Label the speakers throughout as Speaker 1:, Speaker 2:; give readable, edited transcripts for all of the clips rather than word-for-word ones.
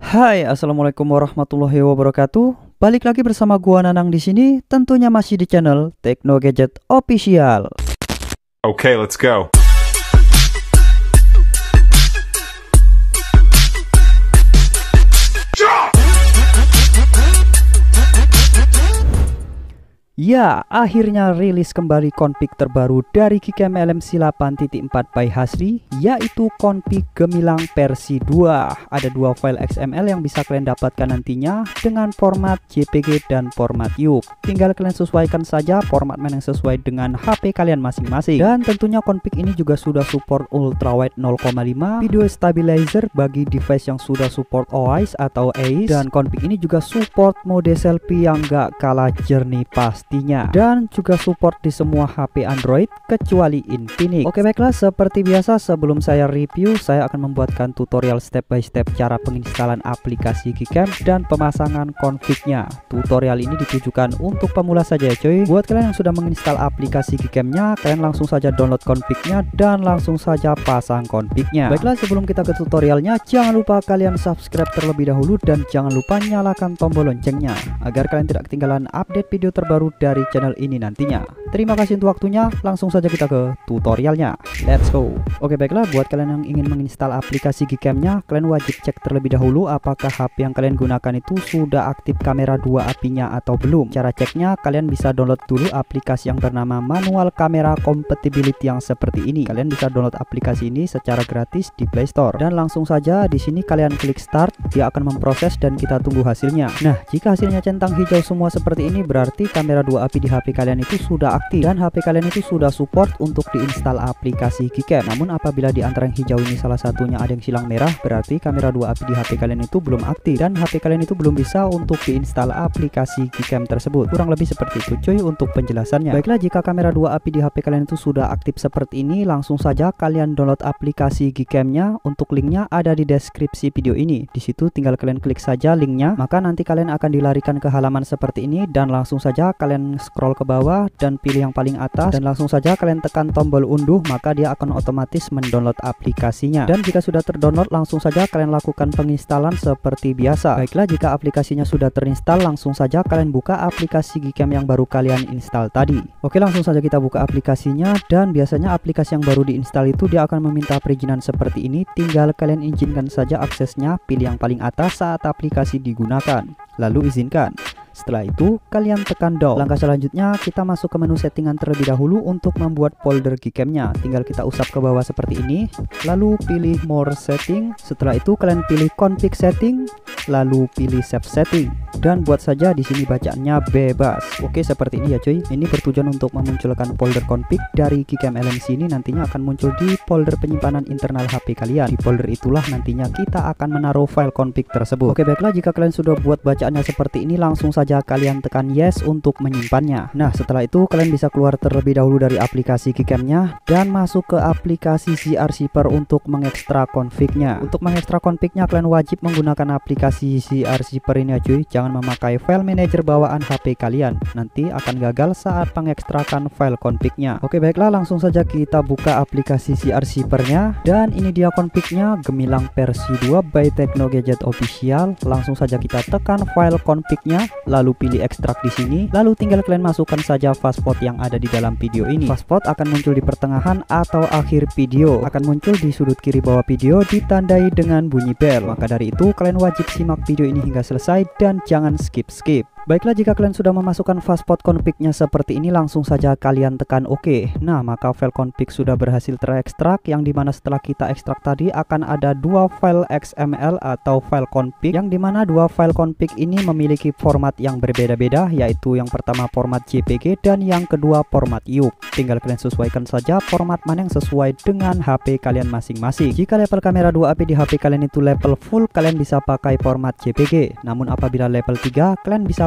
Speaker 1: Hai, assalamualaikum warahmatullahi wabarakatuh. Balik lagi bersama gua Nanang di sini, tentunya masih di channel Tekno Gadget Official.
Speaker 2: Okay, let's go.
Speaker 1: Ya, akhirnya rilis kembali config terbaru dari Gcam LMC 8.4 by Hasri, yaitu config gemilang versi 2. Ada dua file XML yang bisa kalian dapatkan nantinya dengan format JPG dan format YUP. Tinggal kalian sesuaikan saja format yang sesuai dengan HP kalian masing-masing. Dan tentunya config ini juga sudah support ultrawide 0,5, video stabilizer bagi device yang sudah support OIS atau ACE, dan config ini juga support mode selfie yang gak kalah jernih pastinya, dan juga support di semua HP Android kecuali Infinix. Oke, baiklah, seperti biasa sebelum saya review, saya akan membuatkan tutorial step by step cara penginstalan aplikasi Gcam dan pemasangan config-nya. Tutorial ini ditujukan untuk pemula saja ya cuy. Buat kalian yang sudah menginstal aplikasi Gcam-nya, kalian langsung saja download config-nya dan langsung saja pasang config-nya. Baiklah, sebelum kita ke tutorialnya, jangan lupa kalian subscribe terlebih dahulu dan jangan lupa nyalakan tombol loncengnya agar kalian tidak ketinggalan update video terbaru dari channel ini nantinya. Terima kasih untuk waktunya, langsung saja kita ke tutorialnya. Let's go. Oke, baiklah, buat kalian yang ingin menginstal aplikasi Gcam-nya, kalian wajib cek terlebih dahulu apakah HP yang kalian gunakan itu sudah aktif kamera 2 API-nya atau belum. Cara ceknya, kalian bisa download dulu aplikasi yang bernama Manual Camera Compatibility yang seperti ini. Kalian bisa download aplikasi ini secara gratis di Play Store. Dan langsung saja di sini kalian klik start, dia akan memproses dan kita tunggu hasilnya. Nah, jika hasilnya centang hijau semua seperti ini, berarti kamera 2 API di HP kalian itu sudah aktif dan HP kalian itu sudah support untuk diinstal aplikasi Gcam. Namun apabila di antara yang hijau ini salah satunya ada yang silang merah, berarti kamera 2 API di HP kalian itu belum aktif dan HP kalian itu belum bisa untuk diinstal aplikasi Gcam tersebut. Kurang lebih seperti itu cuy untuk penjelasannya. Baiklah, jika kamera 2 API di HP kalian itu sudah aktif seperti ini, langsung saja kalian download aplikasi Gcam-nya. Untuk linknya ada di deskripsi video ini. Di situ tinggal kalian klik saja linknya, maka nanti kalian akan dilarikan ke halaman seperti ini dan langsung saja kalian scroll ke bawah dan pilih yang paling atas dan langsung saja kalian tekan tombol unduh, maka dia akan otomatis mendownload aplikasinya. Dan jika sudah terdownload, langsung saja kalian lakukan penginstalan seperti biasa. Baiklah, jika aplikasinya sudah terinstall, langsung saja kalian buka aplikasi Gcam yang baru kalian install tadi. Oke, langsung saja kita buka aplikasinya dan biasanya aplikasi yang baru diinstal itu dia akan meminta perizinan seperti ini. Tinggal kalian izinkan saja aksesnya, pilih yang paling atas saat aplikasi digunakan, lalu izinkan. Setelah itu kalian tekan down. Langkah selanjutnya kita masuk ke menu settingan terlebih dahulu untuk membuat folder Gcam-nya. Tinggal kita usap ke bawah seperti ini, lalu pilih more setting. Setelah itu kalian pilih config setting, lalu pilih save setting dan buat saja di sini bacaannya bebas. Oke, seperti ini ya cuy. Ini bertujuan untuk memunculkan folder config dari Gcam LMC ini nantinya akan muncul di folder penyimpanan internal HP kalian. Di folder itulah nantinya kita akan menaruh file config tersebut. Oke, baiklah, jika kalian sudah buat bacaannya seperti ini, langsung saja kalian tekan yes untuk menyimpannya. Nah, setelah itu kalian bisa keluar terlebih dahulu dari aplikasi Gcam-nya dan masuk ke aplikasi ZRzipper untuk mengekstrak config-nya. Untuk mengekstrak config-nya kalian wajib menggunakan aplikasi ZRzipper ini ya cuy. Jangan memakai file manager bawaan HP kalian, nanti akan gagal saat pengekstrakan file config-nya. Oke, baiklah, langsung saja kita buka aplikasi ZRzipper-nya dan ini dia config-nya gemilang versi 2 by Tekno Gadget Official. Langsung saja kita tekan file config-nya, lalu pilih ekstrak di sini, lalu tinggal kalian masukkan saja fastpot yang ada di dalam video ini. Fastpot akan muncul di pertengahan atau akhir video, akan muncul di sudut kiri bawah video ditandai dengan bunyi bell. Maka dari itu kalian wajib simak video ini hingga selesai dan jangan skip. Baiklah, jika kalian sudah memasukkan fastpot config-nya seperti ini, langsung saja kalian tekan OK. Nah, maka file config sudah berhasil terekstrak, yang dimana setelah kita ekstrak tadi akan ada dua file XML atau file config, yang dimana dua file config ini memiliki format yang berbeda-beda, yaitu yang pertama format JPG dan yang kedua format YUP. Tinggal kalian sesuaikan saja format mana yang sesuai dengan HP kalian masing-masing. Jika level kamera 2 API di HP kalian itu level full, kalian bisa pakai format JPG. Namun apabila level 3, kalian bisa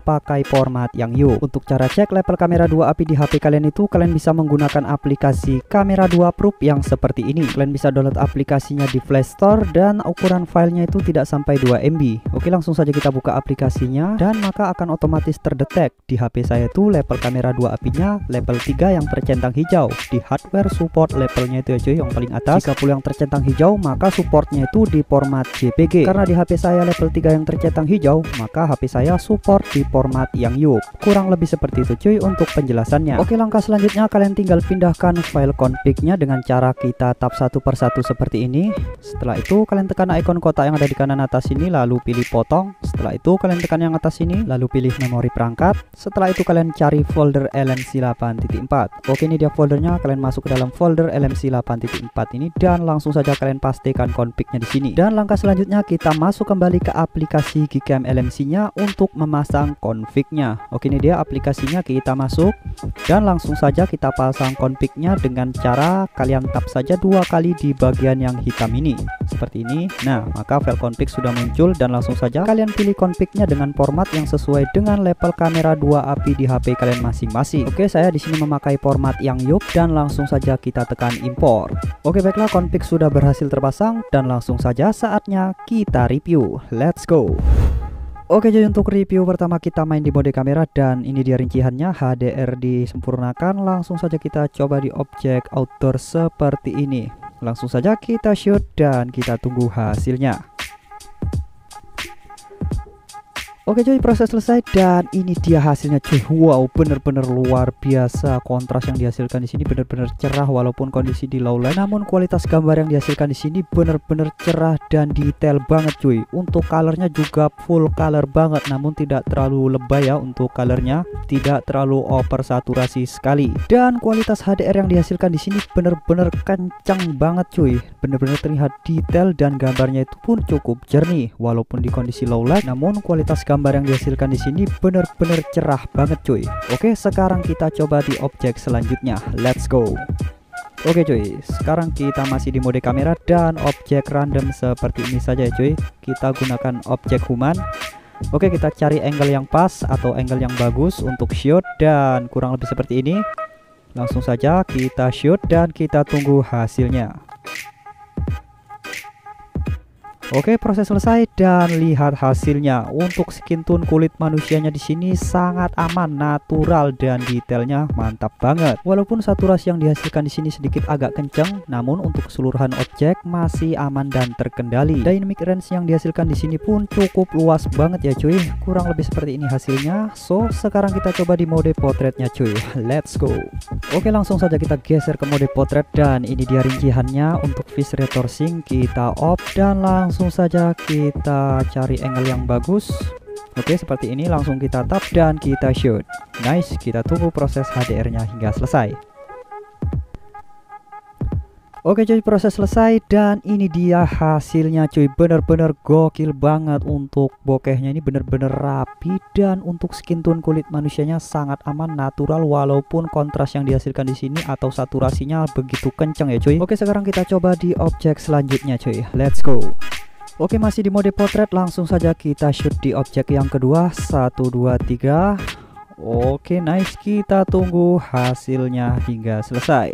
Speaker 1: bisa pakai format yang yuk. Untuk cara cek level kamera 2 API di HP kalian itu, kalian bisa menggunakan aplikasi Kamera 2 Pro yang seperti ini. Kalian bisa download aplikasinya di Play Store dan ukuran filenya itu tidak sampai 2 MB. Oke, langsung saja kita buka aplikasinya dan maka akan otomatis terdetek di HP saya itu level kamera 2 API-nya level 3 yang tercentang hijau. Di hardware support levelnya itu ya cuy, yang paling atas. Jika pula yang tercentang hijau, maka supportnya itu di format JPG. Karena di HP saya level 3 yang tercentang hijau, maka HP saya support di format yang YUP. Kurang lebih seperti itu cuy untuk penjelasannya. Oke, langkah selanjutnya kalian tinggal pindahkan file config-nya dengan cara kita tap satu persatu seperti ini. Setelah itu kalian tekan ikon kotak yang ada di kanan atas ini, lalu pilih potong. Setelah itu kalian tekan yang atas ini, lalu pilih memori perangkat. Setelah itu kalian cari folder LMC 8.4. Oke, ini dia foldernya. Kalian masuk ke dalam folder LMC 8.4 ini dan langsung saja kalian pastikan config-nya di sini. Dan langkah selanjutnya kita masuk kembali ke aplikasi Gcam LMC-nya untuk memasang config-nya. Oke, ini dia aplikasinya, kita masuk dan langsung saja kita pasang config-nya dengan cara kalian tap saja 2 kali di bagian yang hitam ini seperti ini. Nah, maka file config sudah muncul dan langsung saja kalian pilih config-nya dengan format yang sesuai dengan level kamera 2 API di HP kalian masing-masing. Oke, saya di sini memakai format yang YUP dan langsung saja kita tekan import. Oke, baiklah, config sudah berhasil terpasang dan langsung saja saatnya kita review. Let's go. Oke, jadi untuk review pertama kita main di mode kamera dan ini dia rinciannya. HDR disempurnakan. Langsung saja kita coba di objek outdoor seperti ini. Langsung saja kita shoot dan kita tunggu hasilnya. Oke cuy, proses selesai dan ini dia hasilnya cuy. Wow, bener-bener luar biasa. Kontras yang dihasilkan di sini bener-bener cerah walaupun kondisi di low light. Namun kualitas gambar yang dihasilkan di sini bener-bener cerah dan detail banget cuy. Untuk colornya juga full color banget, namun tidak terlalu lebay ya untuk colornya. Tidak terlalu over saturasi sekali. Dan kualitas HDR yang dihasilkan di sini bener-bener kencang banget cuy. Bener-bener terlihat detail dan gambarnya itu pun cukup jernih walaupun di kondisi low light. Namun kualitas gambar yang dihasilkan di sini bener-bener cerah banget cuy. Oke, sekarang kita coba di objek selanjutnya. Let's go. Oke cuy, sekarang kita masih di mode kamera dan objek random seperti ini saja ya cuy. Kita gunakan objek human. Oke, kita cari angle yang pas atau angle yang bagus untuk shoot dan kurang lebih seperti ini. Langsung saja kita shoot dan kita tunggu hasilnya. Oke, proses selesai dan lihat hasilnya. Untuk skin tone kulit manusianya di sini sangat aman, natural dan detailnya mantap banget. Walaupun saturasi yang dihasilkan di sini sedikit agak kencang, namun untuk keseluruhan objek masih aman dan terkendali. Dynamic range yang dihasilkan di sini pun cukup luas banget ya cuy. Kurang lebih seperti ini hasilnya. So, sekarang kita coba di mode potretnya cuy. Let's go. Oke, langsung saja kita geser ke mode potret dan ini dia rinciannya. Untuk face retorsing kita off dan langsung saja kita cari angle yang bagus. Oke, seperti ini langsung kita tap dan kita shoot. Nice, kita tunggu proses HDR-nya hingga selesai. Oke cuy, proses selesai dan ini dia hasilnya cuy. Bener-bener gokil banget. Untuk bokehnya ini bener-bener rapi dan untuk skin tone kulit manusianya sangat aman, natural walaupun kontras yang dihasilkan di sini atau saturasinya begitu kencang ya cuy. Oke, sekarang kita coba di objek selanjutnya cuy. Let's go. Oke, masih di mode potret, langsung saja kita shoot di objek yang kedua. 1 2 3. Oke, nice, kita tunggu hasilnya hingga selesai.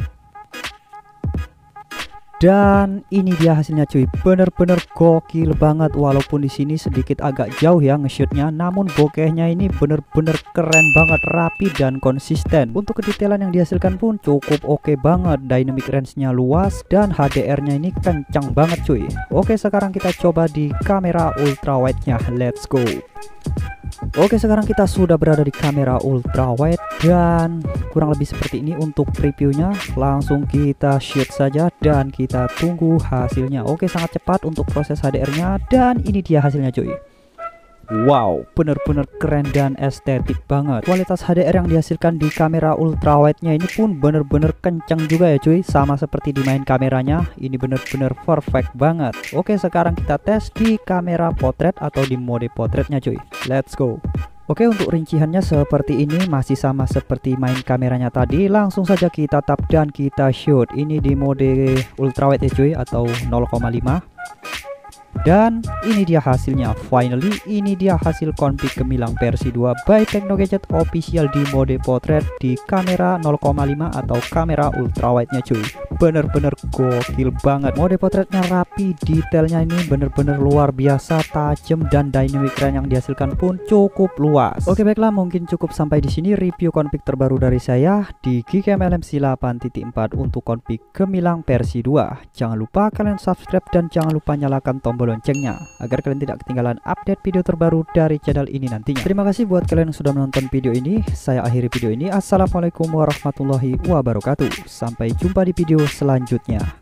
Speaker 1: Dan ini dia hasilnya cuy, bener-bener gokil banget walaupun di sini sedikit agak jauh ya nge-shootnya, namun bokehnya ini bener-bener keren banget, rapi dan konsisten. Untuk kedetailan yang dihasilkan pun cukup oke banget, dynamic range-nya luas dan HDR-nya ini kencang banget cuy. Oke, sekarang kita coba di kamera ultra wide-nya. Let's go. Oke, sekarang kita sudah berada di kamera ultra wide dan kurang lebih seperti ini untuk previewnya. Langsung kita shoot saja dan kita tunggu hasilnya. Oke, sangat cepat untuk proses HDR-nya dan ini dia hasilnya cuy. Wow, bener-bener keren dan estetik banget. Kualitas HDR yang dihasilkan di kamera ultra wide-nya ini pun bener-bener kencang juga ya cuy. Sama seperti di main kameranya, ini bener-bener perfect banget. Oke, sekarang kita tes di kamera potret atau di mode potretnya cuy. Let's go. Oke, untuk rinciannya seperti ini, masih sama seperti main kameranya tadi. Langsung saja kita tap dan kita shoot. Ini di mode ultra wide ya cuy atau 0,5. Dan ini dia hasilnya. Finally, ini dia hasil config gemilang versi 2 by Tekno Gadget official di mode portrait di kamera 0,5 atau kamera ultrawide nya cuy. Bener-bener gokil banget. Mode portraitnya rapi, detailnya ini bener-bener luar biasa, tajam, dan dynamic range yang dihasilkan pun cukup luas. Oke baiklah, mungkin cukup sampai di sini review config terbaru dari saya di Gcam LMC 8.4 untuk config gemilang versi 2. Jangan lupa kalian subscribe dan jangan lupa nyalakan tombol loncengnya agar kalian tidak ketinggalan update video terbaru dari channel ini nantinya. Terima kasih buat kalian yang sudah menonton video ini. Saya akhiri video ini. Assalamualaikum warahmatullahi wabarakatuh. Sampai jumpa di video selanjutnya.